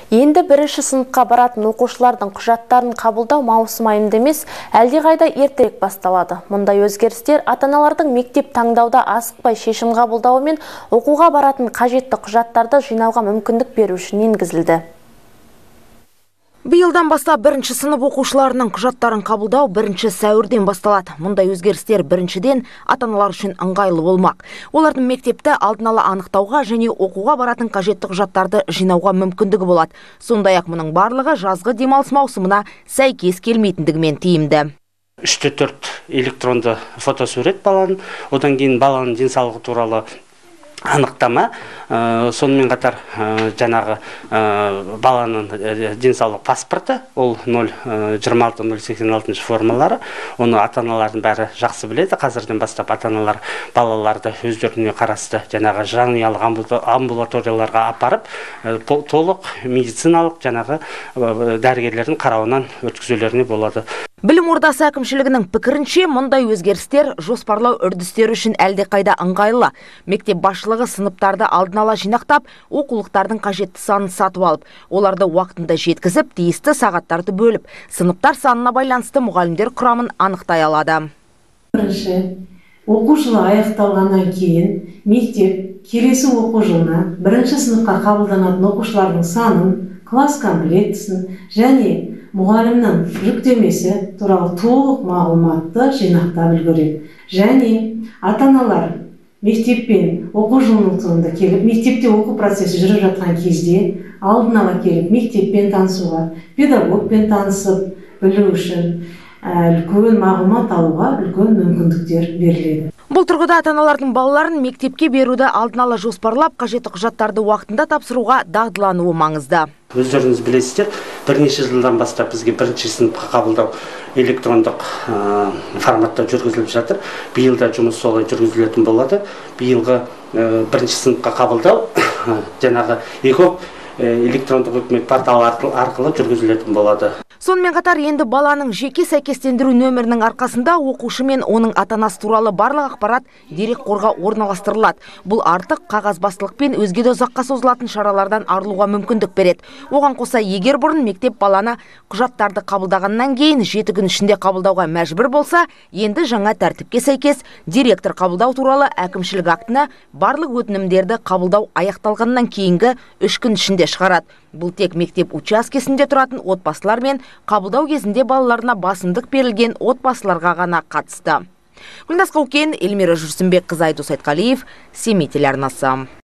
Енді бірінші сыныпқа баратын оқушылардың құжаттарын қабылдау маусым айында емес, әлдеқайда ертерек басталады. Мұндай өзгерістер ата-аналардың мектеп таңдауда асықпай шешім қабылдауы мен оқуға баратын қажетті құжаттарды жинауға мүмкіндік беру үшін енгізілді. Биылдан бастап бірінші сынып оқушыларының құжаттарын қабылдау 1 сәуірден басталады. Мұндай өзгерістер біріншіден ата-аналар үшін ыңғайлы болмақ. Олардың мектепті алдын ала анықтауға және оқуға баратын қажетті құжаттарды жинауға мүмкіндігі болады. Сондай-ақ мұның барлығы жазғы демалыс маусымына сәйкес келмейтіндігімен тиімді. 3-4 электронды фотосурет баланың, одан кейін баланың денсаулығы туралы анықтама, сонымен қатар жаңағы баланың денсаулық паспорты, ол 026-086 формалары, оны ата-аналардың бәрі жақсы біледі. Қазірден бастап ата-аналар балаларды өздеріне қарасты жаңағы жанұялық амбулаторияларға апарып, толық медициналық жаңағы дәрігерлердің қарауынан өткізулеріне болады. Білім ордасы әкімшілігінің пікірінше, мұндай өзгерістер жоспарлау үрдістері үшін әлдеқайда ыңғайлы. Мектеп басшылығы сыныптарды алдын ала жинақтап, оқулықтардың қажетті санын сатып алып, оларды уақытында жеткізіп, тиісті сағаттарды бөліп, сыныптар санына байланысты мұғалімдер құрамын анықтай алады. Бірінші, оқу жылы аяқталғаннан кейін мектеп келесі оқу жылына бірінші сыныпқа қабылданатын оқушылардың санын, класс комплектісін және мұғалімнің жүктемесі туралы толық мағлұматты жинақтап үлгереді. Және ата-аналар мектеппен оқу жылының соңында келіп, мектепте оқу процесі жүріп жатқан кезде алдын ала келіп, мектеппен танысуға, педагогпен танысып білу үшін үлкен мағлұмат алуға үлкен мүмкіндіктер беріледі. Бұл тұрғыда ата-аналардың балаларын мектепке беруді алдын ала жоспарлап, қажетті құжаттарды уақытында тапсыруға дағдылануы маңызды. Өздеріңіз білесіздер, бірнеше жылдан бастап бізге бірінші сыныпқа қабылдау электрондық форматта жүргізіліп жатыр. Биылда жұмыс солай жүргізілетін болады. Биылғы бірінші сыныпқа қабылдау жаңағы электрондық үкімет порталы арқылы жүргізілетін болады. Сонымен қатар енді баланың жеке сәйкестендіру нөмірінің арқасында оқушы мен оның ата-анасы туралы барлық ақпарат дерекқорға орналастырылады. Бұл артық қағазбастылық пен өзге де ұзаққа созылатын шаралардан арылуға мүмкіндік береді. Оған қоса, егер бұрын мектеп баланы құжаттарды қабылдағаннан кейін 7 күн ішінде қабылдауға мәжбүр болса, енді жаңа тәртіпке сәйкес директор қабылдау туралы әкімшілік актіні барлық өтінімдерді қабылдау аяқталғаннан кейінгі 3 күн ішінде шығарады. Бұл тек мектеп учаскесінде тұратын отбасылар мен қабылдау кезінде балаларына басымдық берілген отбасыларға ғана қатысты. Гүлназ Қаукен, Эльмира Жүрсінбек, Айдос Айтқалиев, Семей телеарнасы.